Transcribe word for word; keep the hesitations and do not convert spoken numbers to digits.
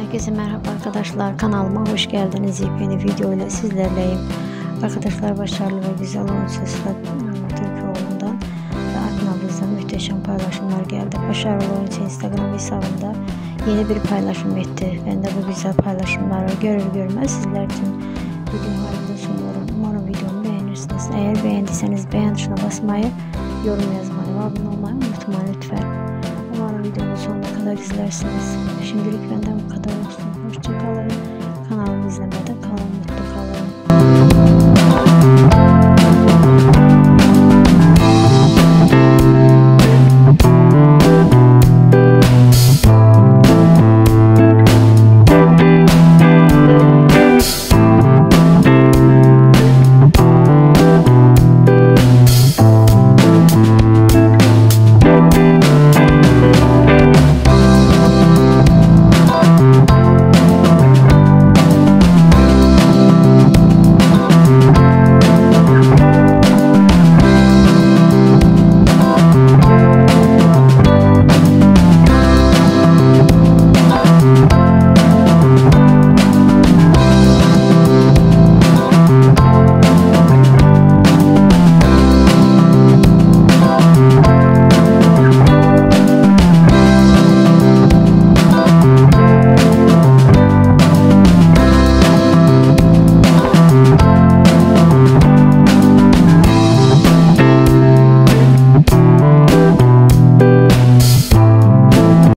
Herkese merhaba arkadaşlar, kanalıma hoş geldiniz. Yepyeni video ile sizlerleyim. Arkadaşlar, başarılı ve güzel oyun sesler Türkoğlu'ndan ve Aknabız'dan muhteşem paylaşımlar geldi. Başarılı oyuncu Instagram hesabında yeni bir paylaşım etti. Ben de bu güzel paylaşımları görür görmez sizler için videolarımda sunuyorum. Umarım videomu beğenirsiniz. Eğer beğendiyseniz beğen tuşuna basmayı, yorum yazmayı ve abone olmayı unutmayın lütfen. Umarım videomu sonuna kadar izlersiniz. Şimdilik benden bu kadar olsun. Hoşça kalın. Kanalımı izlemede kalın, mutlu kalın.